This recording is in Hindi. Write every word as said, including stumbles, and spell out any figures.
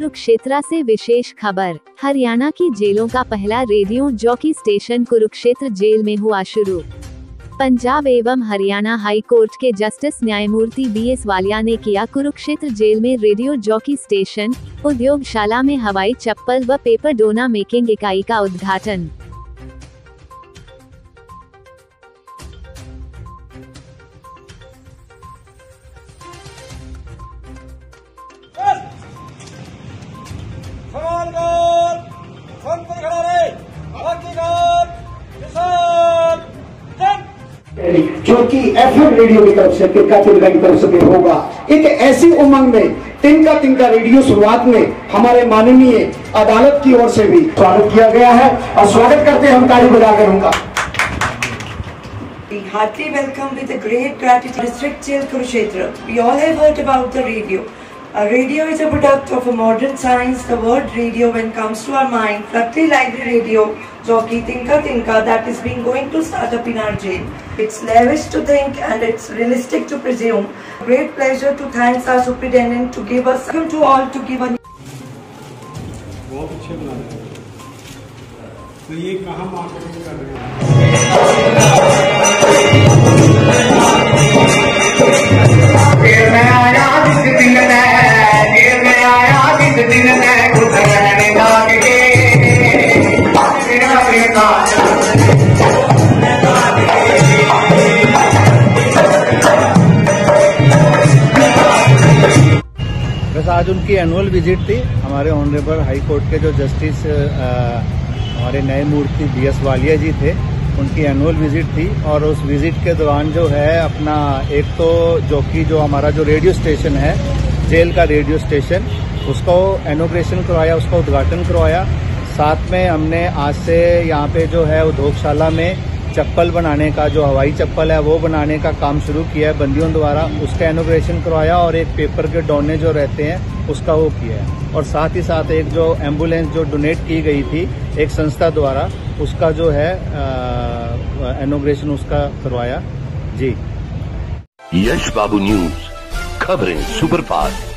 कुरुक्षेत्र से विशेष खबर। हरियाणा की जेलों का पहला radio jockey station Kurukshetra jail में हुआ शुरू। पंजाब एवं हरियाणा हाई कोर्ट के जस्टिस न्यायमूर्ति बी एस वालिया ने किया कुरुक्षेत्र जेल में रेडियो जॉकी स्टेशन, उद्योगशाला में हवाई चप्पल व पेपर डोना मेकिंग इकाई का उद्घाटन। जो कि एफएम रेडियो की तरफ से तिनका तिनका की तरफ से भी होगा। एक ऐसी उमंग में तिनका तिनका रेडियो शुरुआत में हमारे माननीय अदालत की ओर से भी स्वागत किया गया है और स्वागत करते हैं हम ताली बजाकर उनका। We heartily welcome with a great gratitude District Jail Kurukshetra. We all have heard about the radio. A radio is a product of a modern science. The word radio, when comes to our mind, Flutley Library Radio, Jockey Tinka Tinka, that is being going to start up in our jail. It's lavish to think and it's realistic to presume. Great pleasure to thank our superintendent to give us, welcome to all to give a. बहुत अच्छे बना रहे हैं। तो ये कहाँ मार्केटिंग कर रहे हैं? बस आज उनकी एनुअल विजिट थी। हमारे ऑनरेबल हाई कोर्ट के जो जस्टिस हमारे न्यायमूर्ति बी एस वालिया जी थे, उनकी एनुअल विजिट थी और उस विजिट के दौरान जो है अपना एक तो जो कि जो हमारा जो रेडियो स्टेशन है, जेल का रेडियो स्टेशन, उसको इनॉग्रेशन करवाया, उसका उद्घाटन करवाया। साथ में हमने आज से यहाँ पे जो है उद्योगशाला में चप्पल बनाने का, जो हवाई चप्पल है वो बनाने का काम शुरू किया है बंदियों द्वारा, उसका इनॉग्रेशन करवाया और एक पेपर के डोने जो रहते हैं उसका वो किया है। और साथ ही साथ एक जो एम्बुलेंस जो डोनेट की गई थी एक संस्था द्वारा, उसका जो है इनॉग्रेशन उसका करवाया। जी। यश बाबू न्यूज, खबरें सुपरफास्ट।